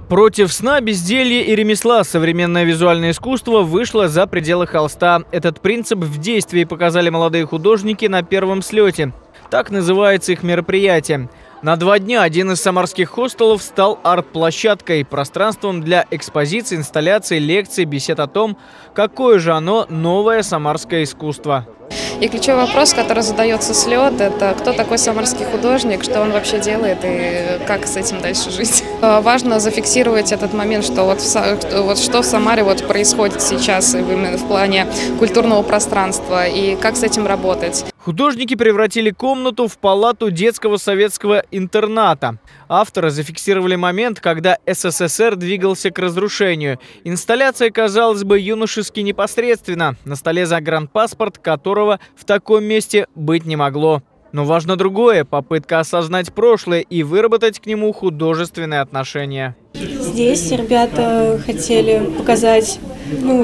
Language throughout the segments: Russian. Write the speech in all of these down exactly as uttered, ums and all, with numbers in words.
Против сна, безделья и ремесла современное визуальное искусство вышло за пределы холста. Этот принцип в действии показали молодые художники на первом слете. Так называется их мероприятие. На два дня один из самарских хостелов стал арт-площадкой, пространством для экспозиций, инсталляций, лекций, бесед о том, какое же оно новое самарское искусство. И ключевой вопрос, который задается с лёд, это кто такой самарский художник, что он вообще делает и как с этим дальше жить. Важно зафиксировать этот момент, что вот, вот что в Самаре вот происходит сейчас именно в плане культурного пространства и как с этим работать. Художники превратили комнату в палату детского советского интерната. Авторы зафиксировали момент, когда СССР двигался к разрушению. Инсталляция, казалось бы, юношески непосредственно. На столе загранпаспорт, которого в таком месте быть не могло. Но важно другое – попытка осознать прошлое и выработать к нему художественные отношения. Здесь ребята хотели показать ну,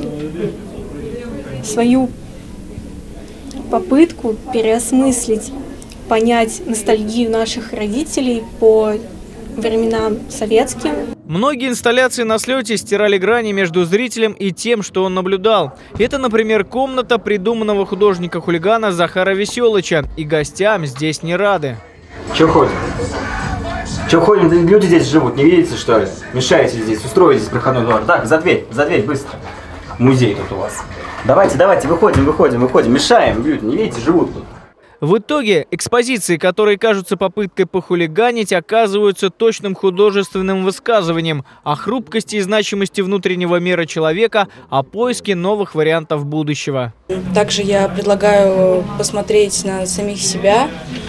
свою попытку переосмыслить, понять ностальгию наших родителей по временам советским. Многие инсталляции на слете стирали грани между зрителем и тем, что он наблюдал. Это, например, комната придуманного художника-хулигана Захара Веселыча. И гостям здесь не рады. Че ходим? Че ходим? Люди здесь живут, не видите, что ли? Мешаете здесь, устроите здесь проходной двор. Так, за дверь, за дверь, быстро. Музей тут у вас. Давайте, давайте, выходим, выходим, выходим. Мешаем, люди, не видите, живут тут. В итоге экспозиции, которые кажутся попыткой похулиганить, оказываются точным художественным высказыванием о хрупкости и значимости внутреннего мира человека, о поиске новых вариантов будущего. Также я предлагаю посмотреть на самих себя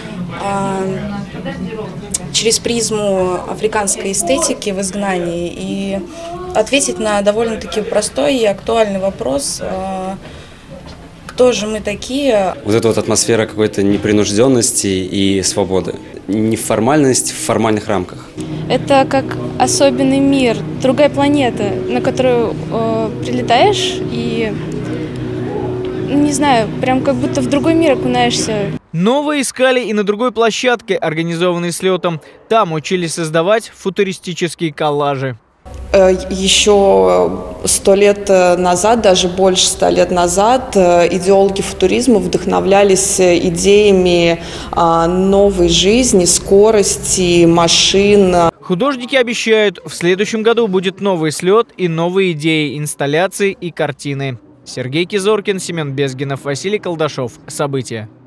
через призму африканской эстетики в изгнании и ответить на довольно-таки простой и актуальный вопрос: кто же мы такие? Вот эта вот атмосфера какой-то непринужденности и свободы. Неформальность в формальных рамках. Это как особенный мир, другая планета, на которую э, прилетаешь и, не знаю, прям как будто в другой мир окунаешься. Новые искали и на другой площадке, организованной слетом. Там учились создавать футуристические коллажи. Еще сто лет назад, даже больше ста лет назад, идеологи футуризма вдохновлялись идеями новой жизни, скорости, машин. Художники обещают, в следующем году будет новый слет и новые идеи, инсталляции и картины. Сергей Кизоркин, Семен Безгинов, Василий Колдашов. События.